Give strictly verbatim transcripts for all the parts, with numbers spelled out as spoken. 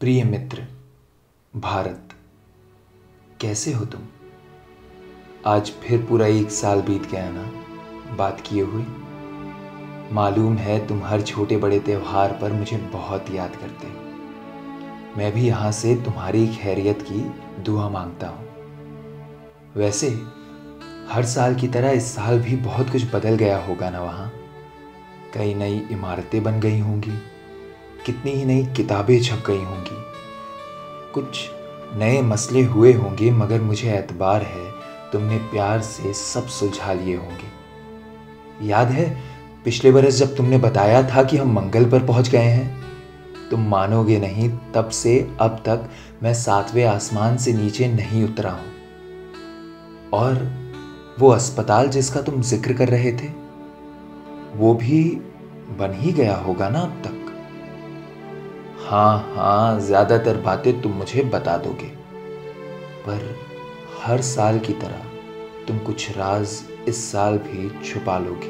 प्रिय मित्र भारत, कैसे हो तुम? आज फिर पूरा एक साल बीत गया ना बात किए हुए। मालूम है तुम हर छोटे बड़े त्योहार पर मुझे बहुत याद करते हो। मैं भी यहाँ से तुम्हारी खैरियत की दुआ मांगता हूँ। वैसे हर साल की तरह इस साल भी बहुत कुछ बदल गया होगा ना वहाँ। कई नई इमारतें बन गई होंगी, कितनी ही नई किताबें छप गई होंगी, कुछ नए मसले हुए होंगे, मगर मुझे एतबार है तुमने प्यार से सब सुलझा लिए होंगे। याद है पिछले बरस जब तुमने बताया था कि हम मंगल पर पहुंच गए हैं? तुम मानोगे नहीं, तब से अब तक मैं सातवें आसमान से नीचे नहीं उतरा हूं। और वो अस्पताल जिसका तुम जिक्र कर रहे थे, वो भी बन ही गया होगा ना अब तक? हाँ हाँ, ज्यादातर बातें तुम मुझे बता दोगे, पर हर साल की तरह तुम कुछ राज इस साल भी छुपा लोगे।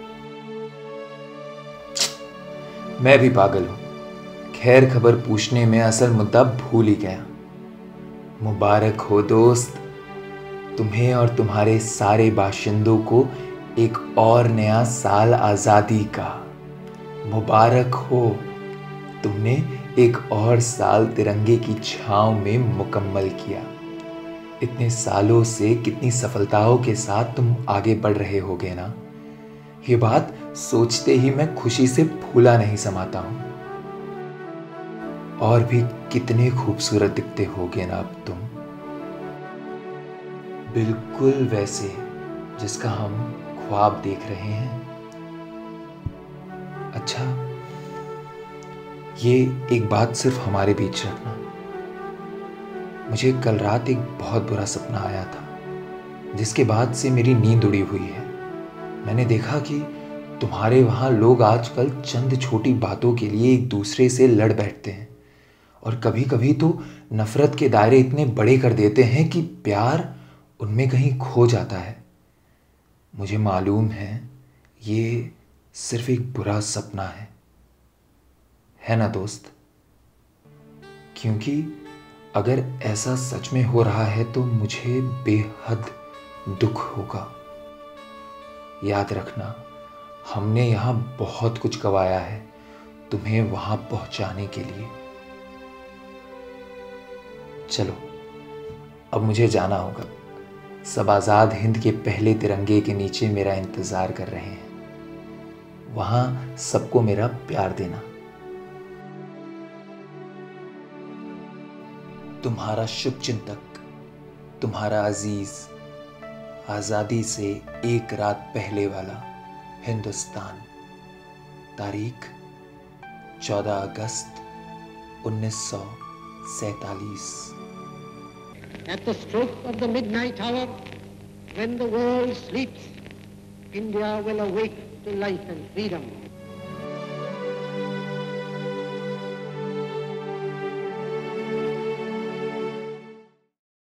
मैं भी पागल हूं, खैर खबर पूछने में असल मुद्दा भूल ही गया। मुबारक हो दोस्त, तुम्हें और तुम्हारे सारे बाशिंदों को एक और नया साल आजादी का। मुबारक हो, तुमने एक और साल तिरंगे की छांव में मुकम्मल किया। इतने सालों से कितनी सफलताओं के साथ तुम आगे बढ़ रहे होगे ना, ये बात सोचते ही मैं खुशी से फूला नहीं समाता हूं। और भी कितने खूबसूरत दिखते होगे ना अब तुम, बिल्कुल वैसे जिसका हम ख्वाब देख रहे हैं। अच्छा, ये एक बात सिर्फ हमारे बीच रखना। मुझे कल रात एक बहुत बुरा सपना आया था, जिसके बाद से मेरी नींद उड़ी हुई है। मैंने देखा कि तुम्हारे वहाँ लोग आजकल चंद छोटी बातों के लिए एक दूसरे से लड़ बैठते हैं, और कभी कभी तो नफरत के दायरे इतने बड़े कर देते हैं कि प्यार उनमें कहीं खो जाता है। मुझे मालूम है ये सिर्फ एक बुरा सपना है है ना दोस्त? क्योंकि अगर ऐसा सच में हो रहा है तो मुझे बेहद दुख होगा। याद रखना, हमने यहाँ बहुत कुछ गंवाया है तुम्हें वहां पहुंचाने के लिए। चलो अब मुझे जाना होगा। सब आजाद हिंद के पहले तिरंगे के नीचे मेरा इंतजार कर रहे हैं। वहां सबको मेरा प्यार देना। तुम्हारा शुभचिंतक, तुम्हारा अजीज, आजादी से एक रात पहले वाला हिंदुस्तान। तारीख चौदह अगस्त उन्नीस सौ सैतालीस। At the stroke of the midnight hour, when the world sleeps, India will awake to life and freedom.